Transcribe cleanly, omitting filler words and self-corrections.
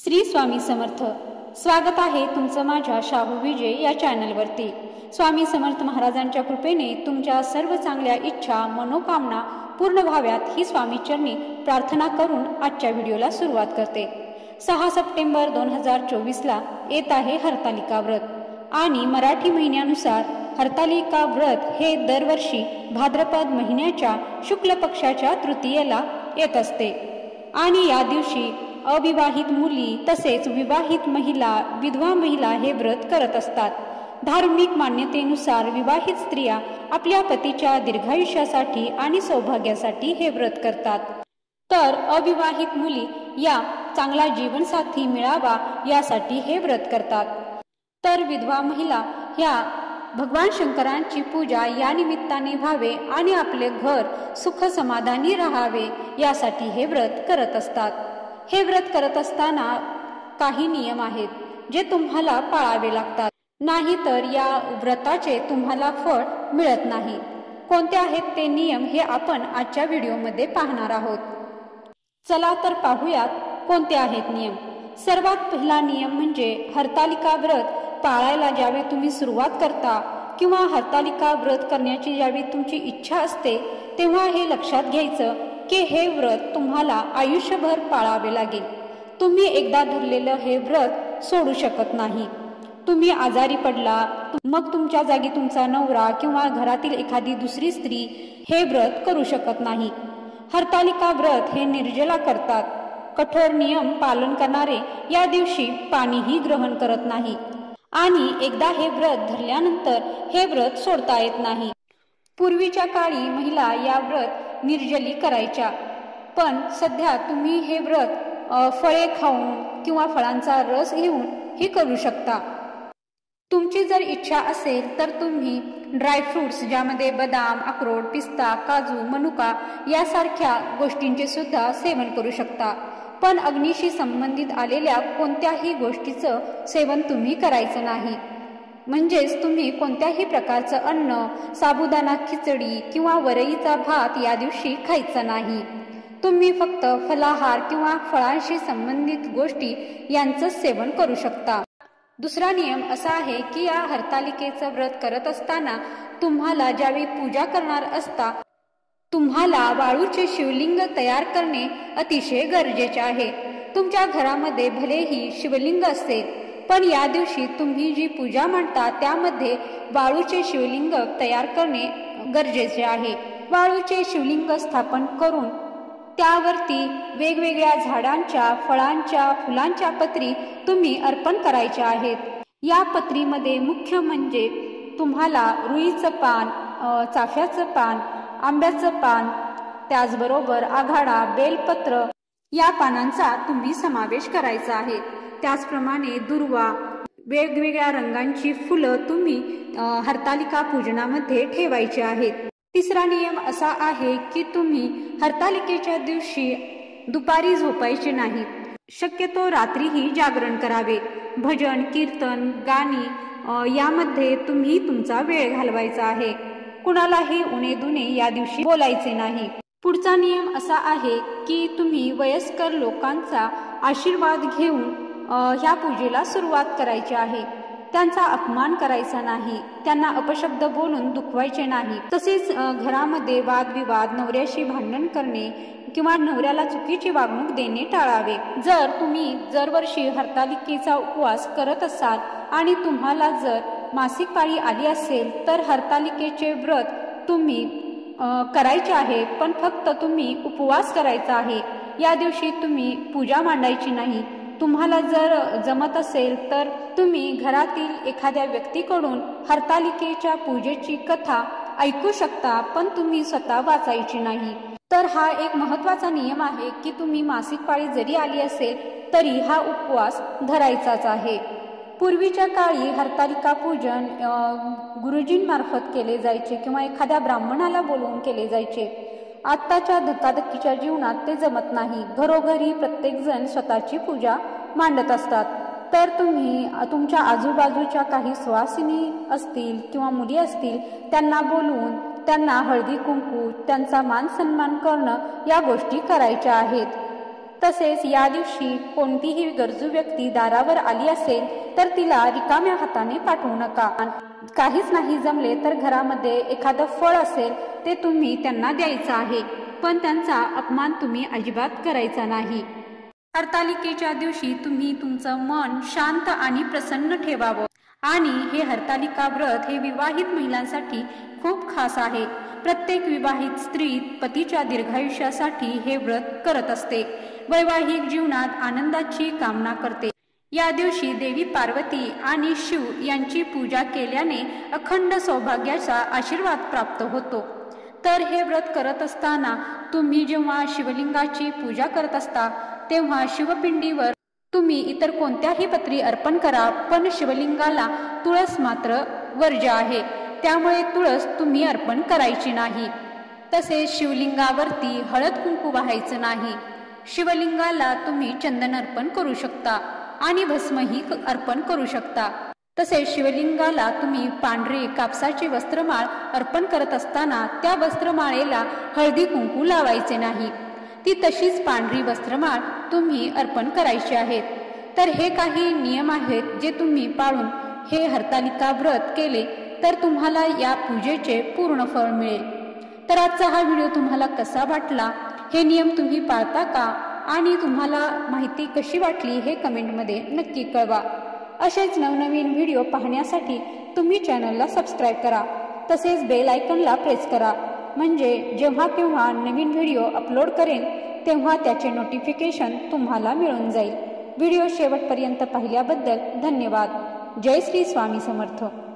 श्री स्वामी समर्थ। स्वागत आहे तुमचं माझ्या शाहू विजय या चॅनलवरती। स्वामी समर्थ महाराजांच्या कृपेने तुमच्या सर्व चांगल्या इच्छा मनोकामना पूर्ण व्हाव्यात ही स्वामीचरणी प्रार्थना करून आजच्या व्हिडिओला सुरुवात करते। 6 सप्टेंबर 2024 ला येत आहे हरतालिका व्रत आणि मराठी महिन्यानुसार हरतालिका व्रत हे दरवर्षी भाद्रपद महिन्याच्या शुक्ल पक्षाच्या तृतीयेला येत असते आणि या दिवशी अविवाहित मुली तसेच विवाहित महिला विधवा महिला हे व्रत करत असतात। धार्मिक मान्यतेनुसार विवाहित स्त्रिया आपल्या पतीच्या दीर्घायुष्यासाठी आणि सौभाग्यासाठी हे व्रत करतात, तर अविवाहित मुली या चांगला जीवनसाथी मिळावा यासाठी हे व्रत करतात। तर विधवा महिला ह्या भगवान शंकरांची पूजा या निमित्ताने व्हावे आणि आपले घर सुख समाधानी राहावे यासाठी हे व्रत करत असतात। हे व्रत करत असताना काही नियम आहेत जे तुम्हाला पाळावे लागतात, नाहीतर या व्रताचे तुम्हाला फळ मिळत नाही। कोणते आहेत ते नियम हे आपण आजच्या व्हिडिओमध्ये पाहणार आहोत। चला तर पाहूयात कोणते आहेत नियम। सर्वात पहिला नियम म्हणजे हरतालिका व्रत पाळायला ज्यावेळी तुम्ही सुरुवात करता किंवा हरतालिका व्रत करण्याची ज्यावेळी तुमची इच्छा असते तेव्हा हे लक्षात घ्यायचं की हे व्रत तुम्हाला आयुष्यभर पाळावे लागेल। तुम्ही एकदा धरलेलं हे व्रत सोडू शकत नाही। तुम्ही आजारी पडला मग तुमच्या जागी तुमचा नवरा किंवा घरातील एखादी दुसरी स्त्री हे व्रत करू शकत नाही। हरतालिका व्रत हे निर्जला करतात। कठोर नियम पालन करणारे या दिवशी पाणीही ग्रहण करत नाही आणि एकदा हे व्रत धरल्यानंतर हे व्रत सोडता येत नाही। पूर्वीच्या काळी महिला या व्रत निर्जली करायच्या, पण सध्या तुम्ही हे व्रत फळे खाऊन किंवा फळांचा रस घेऊन हे करू शकता। तुमची जर इच्छा असेल तर तुम्ही ड्रायफ्रुट्स ज्यामध्ये बदाम अक्रोड पिस्ता काजू मनुका यासारख्या गोष्टींचे सुद्धा सेवन करू शकता, पण अग्नीशी संबंधित आलेल्या कोणत्याही गोष्टीचं सेवन तुम्ही करायचं नाही। म्हणजेच तुम्ही कोणत्याही प्रकारचं अन्न साबुदाणा खिचडी किंवा वरईचा भात या दिवशी खायचा नाही। तुम्ही फक्त फलाहार किंवा फळांशी संबंधित गोष्टी यांचं सेवन करू शकता। दुसरा नियम असा आहे की या हरतालिकेचं व्रत करत असताना तुम्हाला ज्यावेळी पूजा करणार असता तुम्हाला वाळूचे शिवलिंग तयार करणे अतिशय गरजेचे आहे। तुमच्या घरामध्ये भलेही शिवलिंग असेल पण या दिवशी तुम्ही जी पूजा मांडता त्यामध्ये वाळूचे शिवलिंग तयार करणे गरजेचे आहे। वाळूचे शिवलिंग स्थापन करून त्यावरती वेगवेगळ्या झाडांच्या फळांच्या फुलांच्या पत्री तुम्ही अर्पण करायच्या आहेत। या पत्रीमध्ये मुख्य म्हणजे तुम्हाला रुईचं पान चाफ्याचं पान आंब्याचं पान त्याचबरोबर आघाडा बेलपत्र या पानांचा तुम्ही समावेश करायचा आहे। त्याचप्रमाणे दुर्वा वेगवेगळ्या रंगांची फुलं तुम्ही हरतालिका पूजनामध्ये ठेवायची आहेत। तिसरा नियम असा आहे की तुम्ही हरतालिकेच्या दिवशी दुपारी झोपायचे नाही, शक्यतो रात्रीही जागरण करावे। भजन कीर्तन गाणी यामध्ये तुम्ही तुमचा वेळ घालवायचा आहे। कुणालाही उणे दुणे या दिवशी बोलायचे नाही। पुढचा नियम असा आहे की तुम्ही वयस्कर लोकांचा आशीर्वाद घेऊन ह्या पूजेला सुरुवात करायची आहे। त्यांचा अपमान करायचा नाही, त्यांना अपशब्द बोलून दुखवायचे नाही। तसेच घरामध्ये वादविवाद नवऱ्याशी भांडण करणे किंवा नवऱ्याला चुकीची वागणूक देणे टाळावे। जर तुम्ही दरवर्षी हरतालिकेचा उपवास करत असाल आणि तुम्हाला जर मासिक पाळी आली असेल तर हरतालिकेचे व्रत तुम्ही करायचे आहे, पण फक्त तुम्ही उपवास करायचा आहे। या दिवशी तुम्ही पूजा मांडायची नाही। तुम्हाला जर जमत असेल तर तुम्ही घरातील एखाद्या व्यक्तीकडून हरतालिकेच्या पूजेची कथा ऐकू शकता, पण तुम्ही स्वतः वाचायची नाही। तर हा एक महत्त्वाचा नियम आहे की तुम्ही मासिक पाळी जरी आली असेल तरी हा उपवास धरायचाच आहे। पूर्वीच्या काळी हरतालिका पूजन गुरुजींमार्फत केले जायचे किंवा एखाद्या ब्राह्मणाला बोलवून केले जायचे। आत्ताच्या धकाधकीच्या जीवनात ते जमत नाही। घरोघरी प्रत्येक जण स्वतःची पूजा मांडत असतात। तर तुम्ही तुमच्या आजूबाजूच्या काही सुवासिनी असतील किंवा मुली असतील त्यांना बोलवून त्यांना हळदी कुंकू त्यांचा मान सन्मान करणं या गोष्टी करायच्या आहेत। तसेच या दिवशी कोणतीही गरजू व्यक्ती दारावर आली असेल तर तिला रिकाम्या हाताने पाठवू नका। काहीच नाही जमले तर घरामध्ये एखादं फळ असेल ते तुम्ही त्यांना द्यायचं आहे, पण त्यांचा अपमान तुम्ही अजिबात करायचा नाही। हरतालिकेच्या दिवशी तुम्ही तुमचं मन शांत आणि प्रसन्न ठेवावं आणि हे हरतालिका व्रत हे विवाहित महिलांसाठी खूप खास आहे। प्रत्येक विवाहित स्त्री पतीच्या दीर्घायुष्यासाठी हे व्रत करत असते, वैवाहिक जीवनात आनंदाची कामना करते। या दिवशी देवी पार्वती आणि शिव यांची पूजा केल्याने अखंड सौभाग्याचा आशीर्वाद प्राप्त होतो। तर हे व्रत करत असताना तुम्ही जेव्हा शिवलिंगाची पूजा करत असता तेव्हा शिवपिंडीवर तुम्ही इतर कोणत्याही पत्री अर्पण करा, पण शिवलिंगाला तुळस मात्र वर्ज्य आहे, त्यामुळे तुळस तुम्ही अर्पण करायची नाही। तसेच शिवलिंगावरती हळद कुंकू वाहायचं नाही। शिवलिंगाला तुम्ही चंदन अर्पण करू शकता आणि भस्मही अर्पण करू शकता। तसेच शिवलिंगाला तुम्ही पांढरे कापसाचे वस्त्रमाळ अर्पण करत असताना त्या वस्त्रमाळेला हळदी कुंकू लावायचे नाही, ती तशीच पांढरी वस्त्रमाळ तुम्ही अर्पण करायची आहेत। तर हे काही नियम आहेत जे तुम्ही पाळून हे हरतालिका व्रत केले तर तुम्हाला या पूजेचे पूर्ण फळ मिळेल। तर आजचा हा व्हिडिओ तुम्हाला कसा वाटला, हे नियम तुम्ही पाळता का आणि तुम्हाला माहिती कशी वाटली हे कमेंटमध्ये नक्की कळवा। असेच नवनवीन व्हिडिओ पाहण्यासाठी तुम्ही चॅनलला सबस्क्राईब करा, तसेच बेल आयकॉनला प्रेस करा, म्हणजे जेव्हा केव्हा नवीन व्हिडिओ अपलोड करेन तेव्हा त्याचे नोटिफिकेशन तुम्हाला मिळून जाईल। व्हिडिओ शेवटपर्यंत पाहिल्याबद्दल धन्यवाद। जय श्री स्वामी समर्थ।